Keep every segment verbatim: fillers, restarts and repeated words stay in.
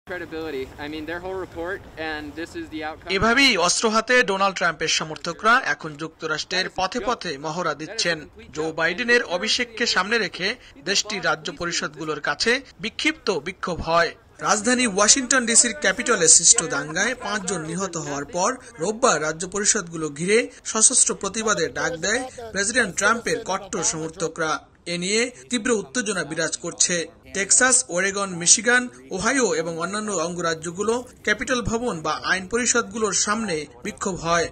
এভাবেই অস্ত্র হাতে ডোনাল্ড ট্রাম্পের সমর্থকরা এখন যুক্তরাষ্ট্রের পথে পথে মহড়া দিচ্ছেন। জো বাইডেনের অভিষেককে সামনে রেখে দেশটির রাজ্য পরিষদগুলোর কাছে বিক্ষিপ্ত বিক্ষোভ হয়। রাজধানী ওয়াশিংটন ডিসির ক্যাপিটলে সৃষ্ট দাঙ্গায় পাঁচজন নিহত হওয়ার পর রোববার রাজ্য পরিষদগুলো ঘিরে সশস্ত্র প্রতিবাদের ডাক দেয় প্রেসিডেন্ট ট্রাম্পের কট্টর সমর্থকরা। এ নিয়ে তীব্র উত্তেজনা বিরাজ করছে। টেক্সাস, ওরেগন, মিশিগান, ওহাইও এবং অন্যান্য অঙ্গরাজ্যগুলো ক্যাপিটল ভবন বা আইন পরিষদগুলোর সামনে বিক্ষোভ হয়।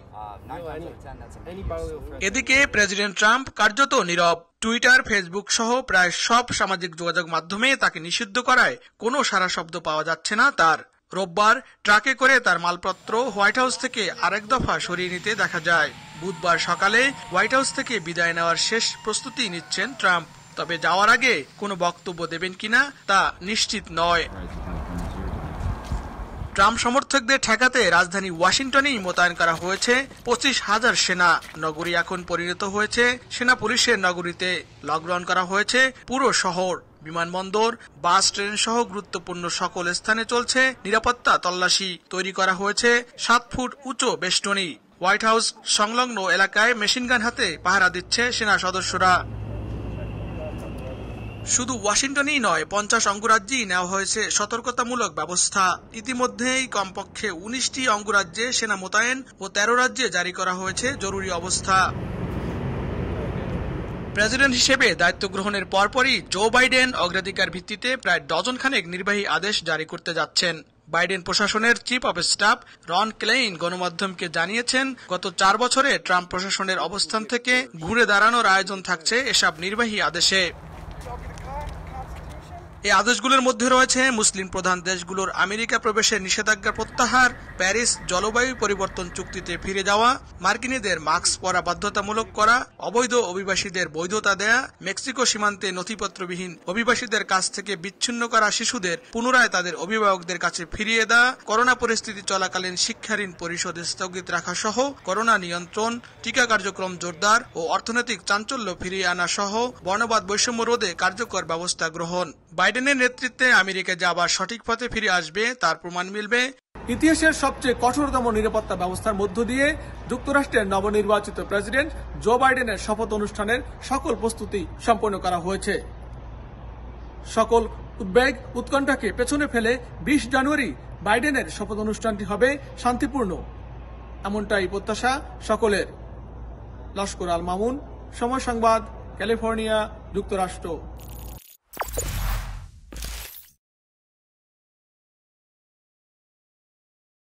এদিকে প্রেসিডেন্ট ট্রাম্প কার্যত নীরব। টুইটার, ফেসবুক সহ প্রায় সব সামাজিক যোগাযোগ মাধ্যমে তাকে নিষিদ্ধ করায় কোনো সাড়া শব্দ পাওয়া যাচ্ছে না তার। রোববার ট্রাকে করে তার মালপত্র হোয়াইট হাউস থেকে আরেক দফা সরিয়ে নিতে দেখা যায়। বুধবার সকালে হোয়াইট হাউস থেকে বিদায় নেওয়ার শেষ প্রস্তুতি নিচ্ছেন ট্রাম্প। তবে যাওয়ার আগে কোনো বক্তব্য দেবেন কিনা তা নিশ্চিত নয়। ট্রাম্প সমর্থকদের ঠেকাতে রাজধানী ওয়াশিংটনেই মোতায়েন করা হয়েছে পঁচিশ হাজার সেনা। নগরী এখন পরিণত হয়েছে সেনা পুলিশের নগরীতে। লকডাউন করা হয়েছে পুরো শহর। বিমানবন্দর, বাস, ট্রেন সহ গুরুত্বপূর্ণ সকল স্থানে চলছে নিরাপত্তা তল্লাশি। তৈরি করা হয়েছে সাত ফুট উঁচু বেষ্টনী। হোয়াইট হাউস সংলগ্ন এলাকায় মেশিনগান হাতে পাহারা দিচ্ছে সেনা সদস্যরা। শুধু ওয়াশিংটনেই নয়, পঞ্চাশ অঙ্গরাজ্যেই নেওয়া হয়েছে সতর্কতামূলক ব্যবস্থা। ইতিমধ্যেই কমপক্ষে উনিশটি অঙ্গরাজ্যে সেনা মোতায়েন ও তেরো রাজ্যে জারি করা হয়েছে জরুরি অবস্থা। প্রেসিডেন্ট হিসেবে দায়িত্ব গ্রহণের পরপরই জো বাইডেন অগ্রাধিকার ভিত্তিতে প্রায় ডজন খানেক নির্বাহী আদেশ জারি করতে যাচ্ছেন। বাইডেন প্রশাসনের chief of staff Ron Klain গণমাধ্যমকে জানিয়েছেন, গত চার বছরে ট্রাম্প প্রশাসনের অবস্থান থেকে ঘুরে দাঁড়ানোর আয়োজন থাকছে এসব নির্বাহী আদেশে। এই আদেশগুলোর মধ্যে রয়েছে মুসলিম প্রধান দেশগুলোর আমেরিকা প্রবেশের নিষেধাজ্ঞা প্রত্যাহার, প্যারিস জলবায়ু পরিবর্তন চুক্তিতে ফিরে যাওয়া, মার্কিনীদের মাস্ক পরা বাধ্যতামূলক করা, অবৈধ অভিবাসীদের বৈধতা দেয়া, মেক্সিকো সীমান্তে নথিপত্রবিহীন অভিবাসীদের কাছ থেকে বিচ্ছিন্ন করা শিশুদের পুনরায় তাদের অভিভাবকদের কাছে ফিরিয়ে দেওয়া, করোনা পরিস্থিতি চলাকালীন শিক্ষাঋণ পরিশোধ স্থগিত রাখা সহ করোনা নিয়ন্ত্রণ, টিকা কার্যক্রম জোরদার ও অর্থনৈতিক চাঞ্চল্য ফিরিয়ে আনা সহ বর্ণবাদ বৈষম্য রোধে কার্যকর ব্যবস্থা গ্রহণ। বাইডেনের নেতৃত্বে আমেরিকা যে আবার সঠিক পথে ফিরে আসবে তার প্রমাণ মিলবে। ইতিহাসের সবচেয়ে কঠোরতম নিরাপত্তা ব্যবস্থার মধ্য দিয়ে যুক্তরাষ্ট্রের নবনির্বাচিত প্রেসিডেন্ট জো বাইডেনের শপথ অনুষ্ঠানের সকল প্রস্তুতি সম্পন্ন করা হয়েছে। সকল উদ্বেগ উৎকণ্ঠাকে পেছনে ফেলে বিশ জানুয়ারি বাইডেনের শপথ অনুষ্ঠানটি হবে শান্তিপূর্ণ, এমনটাই প্রত্যাশা সকলের। লস্কর আল মামুন, সময় সংবাদ, ক্যালিফোর্নিয়া, যুক্তরাষ্ট্র।